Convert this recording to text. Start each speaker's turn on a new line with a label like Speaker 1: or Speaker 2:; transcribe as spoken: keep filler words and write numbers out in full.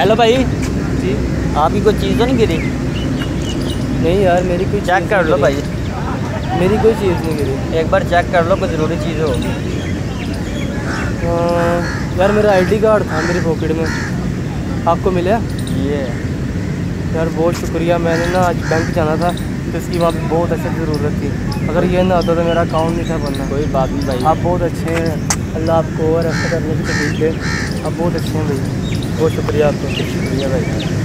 Speaker 1: Hello भाई
Speaker 2: जी।
Speaker 1: आपकी कोई चीज़ तो नहीं गिरी?
Speaker 2: नहीं यार मेरी कोई
Speaker 1: चेक कर लो भाई,
Speaker 2: मेरी कोई चीज़ नहीं गिरी।
Speaker 1: एक बार चेक कर लो, कोई ज़रूरी चीज़ हो।
Speaker 2: यार मेरा आईडी कार्ड था मेरी पॉकेट में, आपको मिला?
Speaker 1: ये
Speaker 2: यार बहुत शुक्रिया। मैंने ना आज बैंक जाना था तो इसकी वहाँ पे बहुत अच्छी ज़रूरत थी। अगर ये ना होता तो मेरा अकाउंट नहीं था बनना।
Speaker 1: कोई बात नहीं भाई,
Speaker 2: आप बहुत अच्छे हैं, अल्लाह आपको और अच्छा करने की तौफीक दे। आप बहुत अच्छे हैं भाई, बहुत शुक्रिया आपका।
Speaker 1: शुक्रिया भाई।